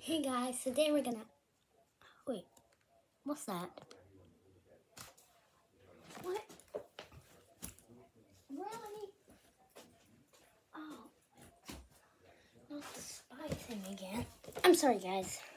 Hey guys, today we're gonna... Wait, what's that? What? Really? Oh, not the spy thing again. I'm sorry guys.